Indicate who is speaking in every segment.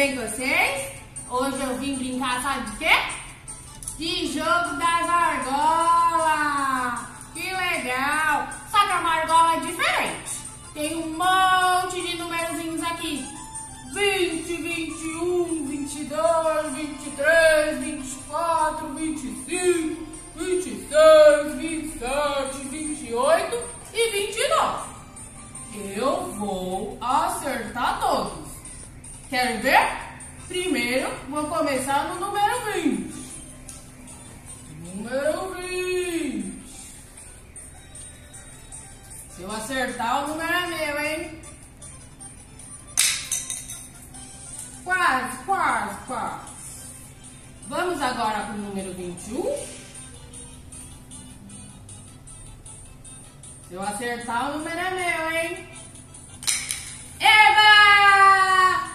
Speaker 1: bem com vocês? Hoje eu vim brincar, sabe de quê? De jogo das argolas! Que legal! Só que é uma argola diferente. Tem um monte de numerozinhos aqui. 20, 21, 22, 23, 24, 25, 26, 27, 28 e 29. Eu vou acertar todos. Querem ver? Primeiro, vou começar no número 20. Número 20. Se eu acertar, o número é meu, hein? Quase, quase, quase. Vamos agora para o número 21. Se eu acertar, o número é meu, hein? Eba!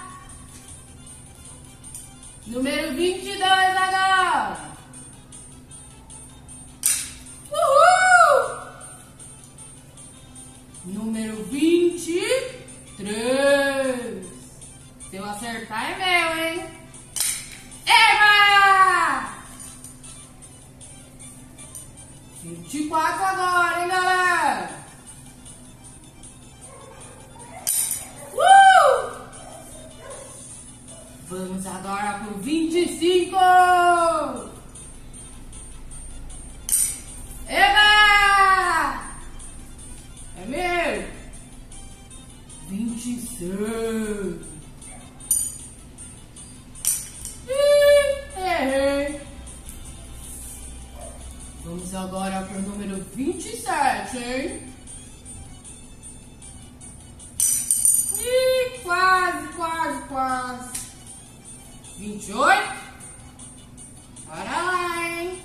Speaker 1: Número 22 agora. Uhul! Número 23. Se eu acertar, é meu, hein? Eba! 24 agora, hein, galera? Vamos agora pro 25. Eba! É meu. 26. Errei. Vamos agora pro número 27, hein? Ih, quase, quase, quase. 28. Bora lá, hein?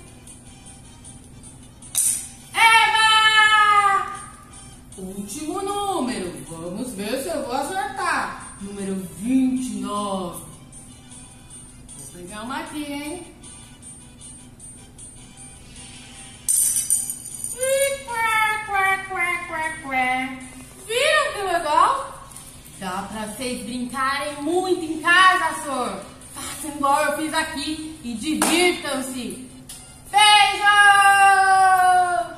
Speaker 1: Eba! Último número. Vamos ver se eu vou acertar. Número 29. Vou pegar uma aqui, hein? Viram que legal? Dá pra vocês brincarem muito em casa, senhor. Façam igual eu fiz aqui e divirtam-se. Beijo!